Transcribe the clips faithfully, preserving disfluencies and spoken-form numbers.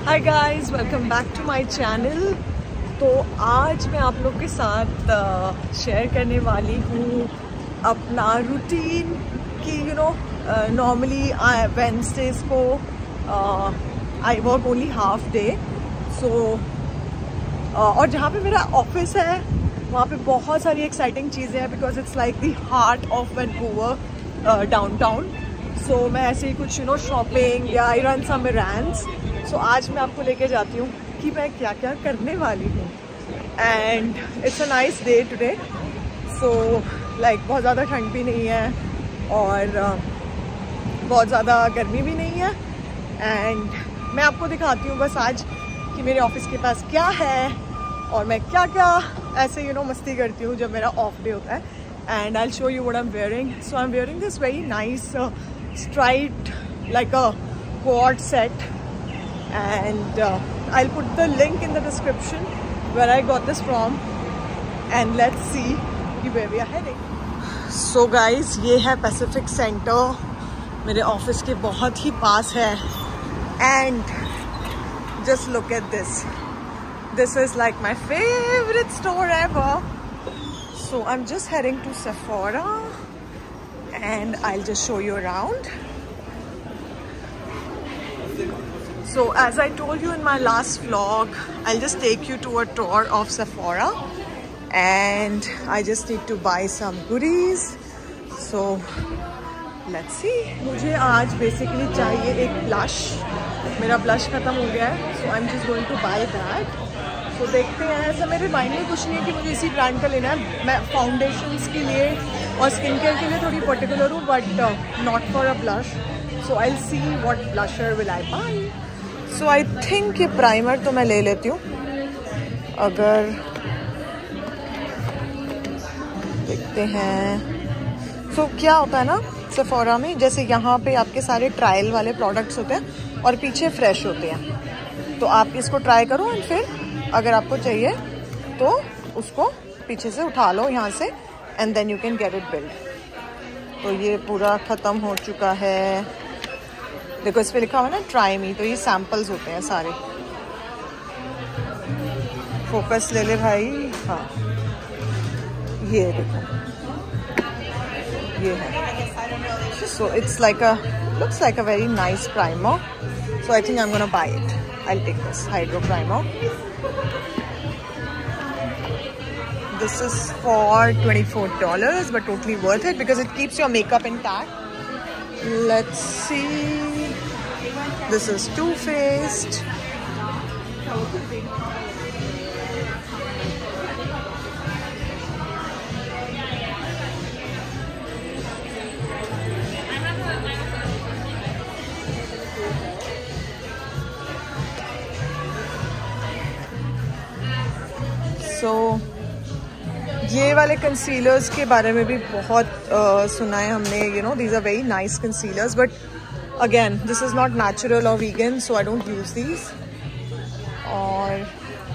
Hi guys, welcome back to my channel. तो आज मैं आप लोग के साथ शेयर uh, करने वाली हूँ अपना रूटीन कि यू नो नॉर्मली वेडनेसडेज को I work only half day. So और जहाँ पे मेरा ऑफिस है वहाँ पे बहुत सारी एक्साइटिंग चीज़ें हैं because it's like the heart of Vancouver downtown. So मैं ऐसे ही कुछ यू नो शॉपिंग या आई रन सम एरंड्स। सो आज मैं आपको लेके जाती हूँ कि मैं क्या क्या करने वाली हूँ। And it's a nice day today. So like बहुत ज़्यादा ठंड भी नहीं है और uh, बहुत ज़्यादा गर्मी भी नहीं है। एंड मैं आपको दिखाती हूँ बस आज कि मेरे ऑफिस के पास क्या है और मैं क्या क्या ऐसे यू नो मस्ती करती हूँ जब मेरा ऑफ डे होता है। And I will show you what I am wearing. So I am wearing this very nice striped like a quad set, and uh, I'll put the link in the description where I got this from, and let's see where we are heading. So guys, ये है Pacific Center, मेरे office के बहुत ही पास है। and just look at this, this is like my favorite store ever. So I'm just heading to Sephora and I'll just show you around. So as I told you in my last vlog, I'll just take you to a tour of Sephora and I just need to buy some goodies. So let's see. मुझे आज basically चाहिए एक blush. मेरा blush खत्म हो गया है, so I'm just going to buy that. So देखते हैं। ऐसा मेरे माइंड में कुछ नहीं है कि मुझे इसी ब्रांड का लेना है। मैं फाउंडेशंस के लिए और स्किन केयर के लिए थोड़ी पर्टिकुलर हूँ, but not for a blush. So I will see what blusher will I buy. So I think ये प्राइमर तो मैं ले लेती हूँ। अगर देखते हैं। सो so, क्या होता है ना सेफोरा में, जैसे यहाँ पे आपके सारे ट्रायल वाले प्रोडक्ट्स होते हैं और पीछे फ्रेश होते हैं। तो आप इसको ट्राई करो एंड फिर अगर आपको चाहिए तो उसको पीछे से उठा लो यहाँ से, and then you can get it build. तो ये पूरा ख़त्म हो चुका है। देखो इस पे लिखा हुआ है ना ट्राई मी, तो ये सैम्पल्स होते हैं सारे। फोकस ले ले भाई। हाँ ये देखो, ये है। So it's like a looks like a very nice primer. So I think I am gonna buy it. I will take this hydro primer. This is for twenty-four dollars, but totally worth it because it keeps your makeup intact. Let's see. This is Too Faced. So ये वाले concealers के बारे में भी बहुत uh, सुना है हमने। You know these are very nice concealers, but again this is not natural और vegan, so I don't use these. और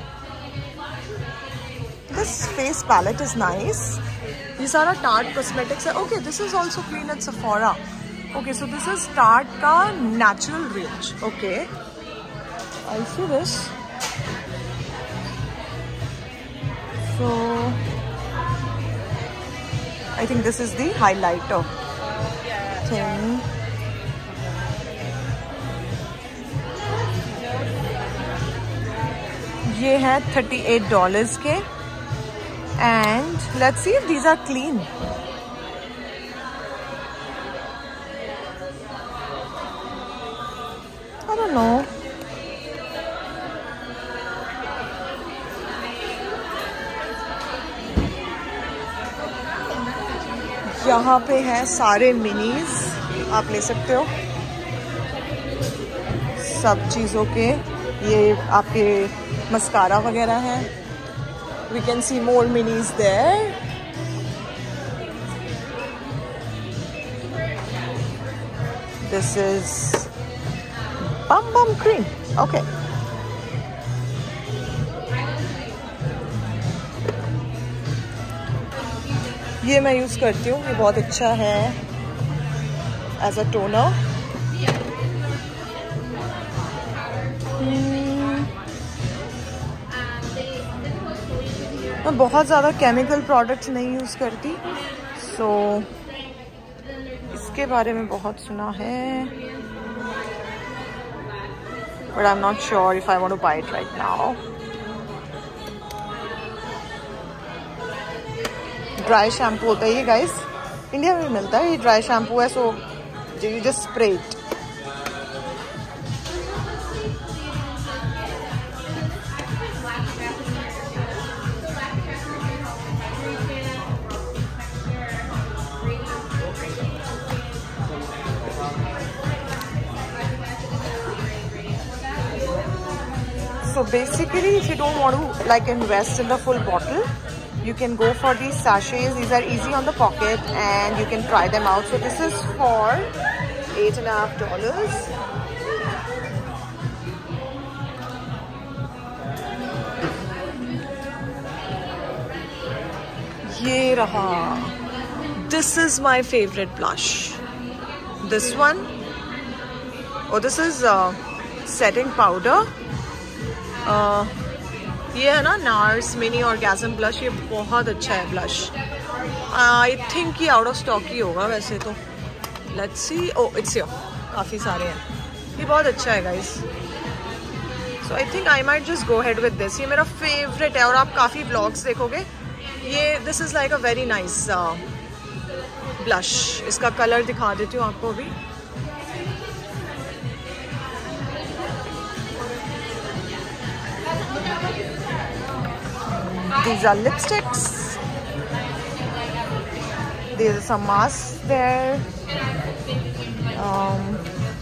this face palette is nice. ये सारा टार्ट कॉस्मेटिक्स है। Okay, this is also clean at Sephora. Okay, so this is Tarte का natural range. Okay, I see this. So I think this is the highlighter thing. ये है thirty-eight dollars के, and let's see if these are clean. I don't know. यहाँ पे हैं सारे minis, आप ले सकते हो सब चीज़ों के। ये आपके मस्कारा वगैरह हैं। We can see more minis there. This is bum bum cream. Okay, ये मैं यूज़ करती हूँ, ये बहुत अच्छा है एज अ टोनर। मैं बहुत ज़्यादा केमिकल प्रोडक्ट्स नहीं यूज़ करती, सो so, इसके बारे में बहुत सुना है, but I am not sure if I want to buy it right now. Dry shampoo होता है ये गाइस, इंडिया में भी मिलता है, ये ड्राई शैम्पू है, so you just spray it. So basically, if you don't want to like invest in the full bottle, you can go for these sachets. These are easy on the pocket and you can try them out. So this is for eight and a half dollars. Ye raha. This is my favorite blush. This one. Oh, this is uh, setting powder. Uh, ये है ना nurse mini orgasm blush, ये बहुत अच्छा है blush. I think ये out of stock ही होगा वैसे तो, let's see. Oh it's here, काफ़ी सारे हैं, ये बहुत अच्छा है guys. So I think I might just go head with this, ये मेरा फेवरेट है और आप काफ़ी ब्लॉग्स देखोगे। ये this is like a very nice blush. इसका कलर दिखा देती हूँ आपको अभी। These are lipsticks. There's some masks there. Um,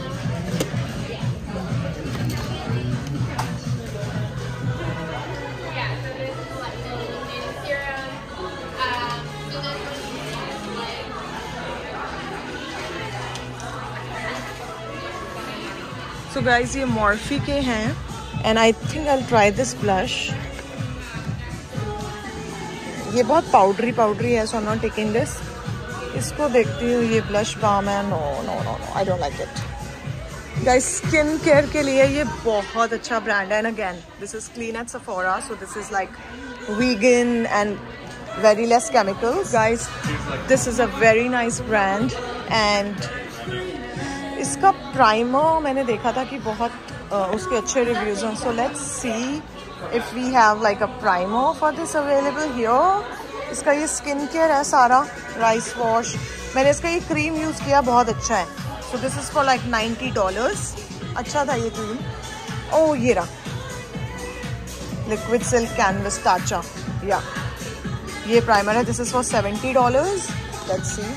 so guys, ये Morphe के हैं, and I think I'll try this blush. ये बहुत पाउडरी पाउडरी है, so I am not taking this. इसको देखती हूँ, ये ब्लश बाम है, no no no no I don't like it. Guys skin care के लिए ये बहुत अच्छा ब्रांड है, and again this is clean at Sephora, so this is like vegan and very less chemicals. Guys this is a very nice brand, and इसका primer मैंने देखा था कि बहुत uh, उसके अच्छे रिव्यूज हैं, so let's see if we have like a primer for this available here। इसका ये स्किन केयर है सारा, राइस वॉश। मैंने इसका ये क्रीम यूज़ किया, बहुत अच्छा है। So this is for like ninety dollars. अच्छा था ये क्रीम। ओह ये रहा, लिक्विड सिल्क कैनवस टाचा, या ये प्राइमर है। This is for seventy dollars. Let's see,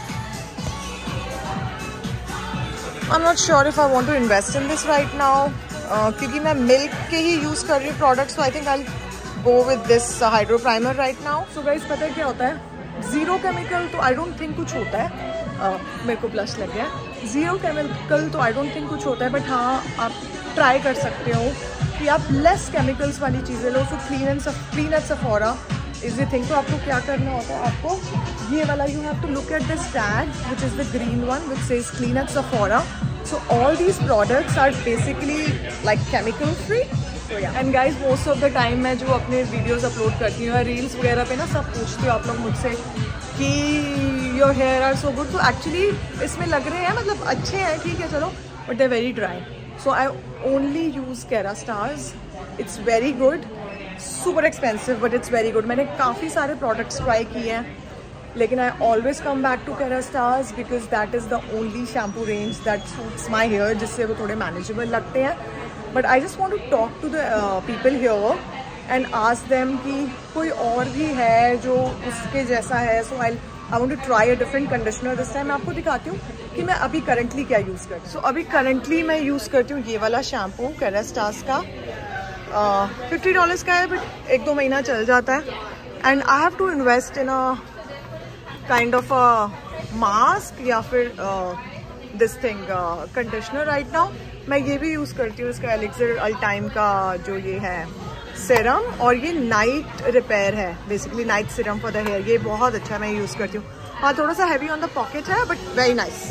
I am not sure if I want to invest in this right now, Uh, क्योंकि मैं मिल्क के ही यूज़ कर रही हूँ products, so I think I go with this hydro primer right now. So guys पता है क्या होता है, ज़ीरो केमिकल तो आई डोंट थिंक कुछ होता है। uh, मेरे को ब्लश लग गया है। ज़ीरो केमिकल तो आई डोंट थिंक कुछ होता है, बट हाँ आप ट्राई कर सकते हो कि आप लेस केमिकल्स वाली चीज़ें लो। So clean and clean at Sephora is the thing. तो आपको क्या करना होता है, आपको ये वाला, you have to look at this tag which is the green one which says clean at Sephora. So all these products are basically like chemical free. So yeah. And guys, most of the time मैं जो अपने videos upload करती हूँ, reels वगैरह पे ना, सब पूछते हो आप लोग मुझसे कि your hair are so good. So actually इसमें लग रहे हैं, मतलब अच्छे हैं, ठीक है चलो, but they're very dry. So I only use Kerastase. It's very good. Super expensive, but it's very good. मैंने काफ़ी सारे products try किए हैं, लेकिन I always come back to Kerastase because that is the only shampoo range that suits my hair, जिससे वो थोड़े manageable लगते हैं। But I just want to talk to the people here and ask them कि कोई और भी है जो उसके जैसा है। So I I want to try a different conditioner this time. मैं आपको दिखाती हूँ कि मैं अभी करंटली क्या यूज़ करती हूँ। सो अभी करंटली मैं यूज़ करती हूँ ये वाला शैम्पू Kerastase का, फिफ्टी डॉलर्स का है, बट एक दो महीना चल जाता है। And I have to invest in a kind of a mask या फिर this thing conditioner right now. मैं ये भी यूज़ करती हूँ, इसका एलिक्सर अल्टाइम का जो ये है सीरम, और ये नाइट रिपेयर है, basically night serum for the hair. ये बहुत अच्छा है, मैं यूज़ करती हूँ। हाँ थोड़ा सा हैवी ऑन द पॉकेट है, but very nice.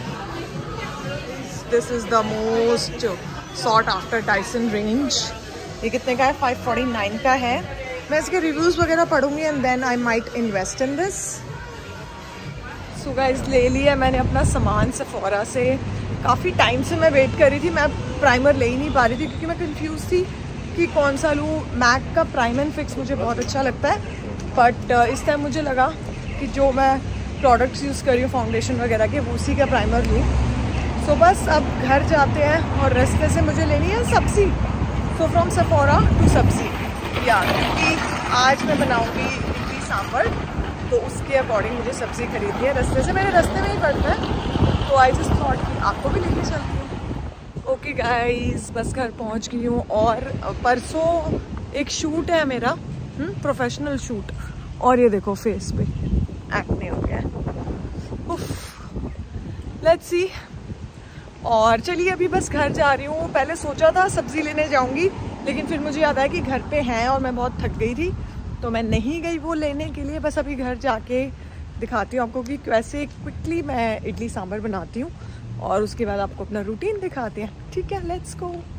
This is the most sought after Dyson range. ये कितने का है? फाइव फोर्टी नाइन का है। मैं इसके रिव्यूज़ वगैरह पढ़ूंगी and then I might invest in this. So guys, ले लिया मैंने अपना सामान सेफोरा से। काफ़ी टाइम से मैं वेट कर रही थी, मैं प्राइमर ले ही नहीं पा रही थी क्योंकि मैं कंफ्यूज थी कि कौन सा लूँ। मैक का प्राइम एंड फिक्स मुझे बहुत अच्छा लगता है, बट uh, इस टाइम मुझे लगा कि जो मैं प्रोडक्ट्स यूज़ कर रही हूँ फाउंडेशन वगैरह के, वो उसी का प्राइमर लूँ। सो so, बस अब घर जाते हैं और रास्ते से मुझे लेनी है सब्ज़ी। सो फ्रॉम सेफोरा टू सब्ज़ी या क्योंकि आज मैं बनाऊँगी इडली सांभर, तो उसके अकॉर्डिंग मुझे सब्ज़ी खरीदनी है। रास्ते से मेरे रास्ते में ही पड़ता है, तो आई जस्ट थॉट कि आपको भी लेके चलती हूँ। ओके गाइस, बस घर पहुँच गई हूँ और परसों एक शूट है मेरा, प्रोफेशनल शूट, और ये देखो फेस पे एक्ने हो गया है। Let's see. और चलिए अभी बस घर जा रही हूँ। पहले सोचा था सब्ज़ी लेने जाऊँगी, लेकिन फिर मुझे याद आया कि घर पे हैं और मैं बहुत थक गई थी, तो मैं नहीं गई वो लेने के लिए। बस अभी घर जाके दिखाती हूँ आपको कि कैसे क्विकली मैं इडली सांभर बनाती हूँ, और उसके बाद आपको अपना रूटीन दिखाते हैं। ठीक है, लेट्स गो।